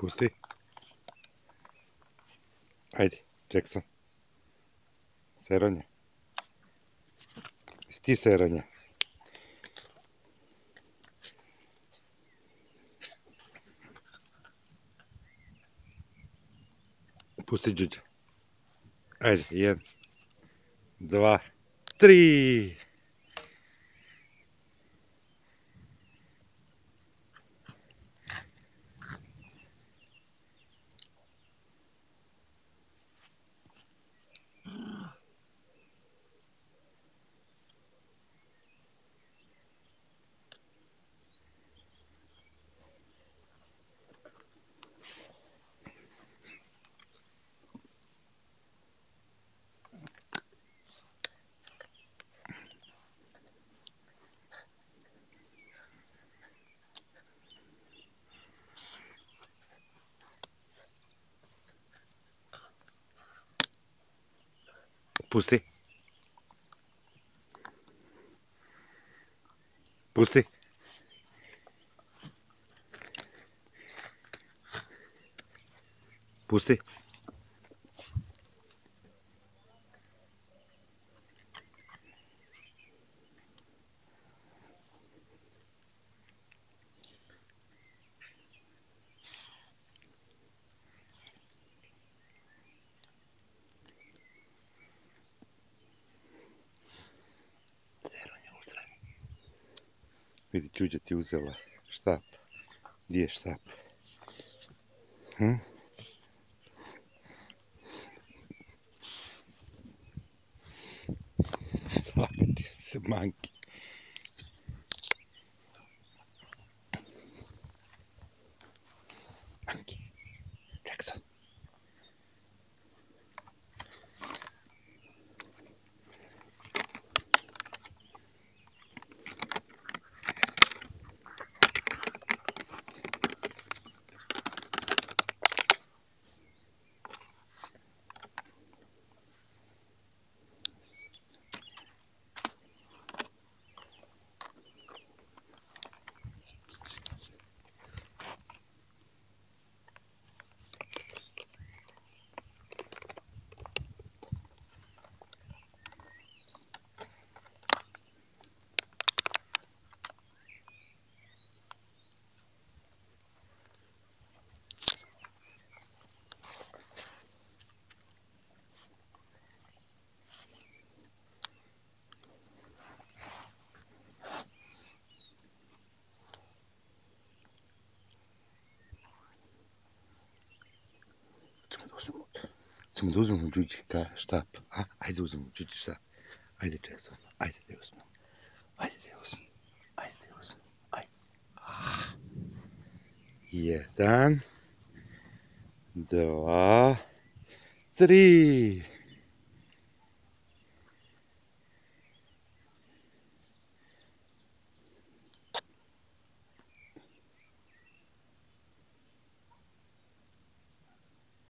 Pusti. Ajde, Jackson. Seranja. Jesi ti seranja? Pusti Đuđa. Ajde, 1, 2, 3. Pusti. Pusti. Pusti. Seranja uzre. Vidi, Đuđa ti uzela štap. Gdje je štap? Svađa se, manki. Manki. Jackson. Ćemo da uzmemo Đuđi štap. Ajde uzmemo Đuđi štap. Ajde, Jackson. Ajde da je uzmemo. Ajde da je uzmemo. Ajde da je uzmemo. Ajde. 1, 2, 3.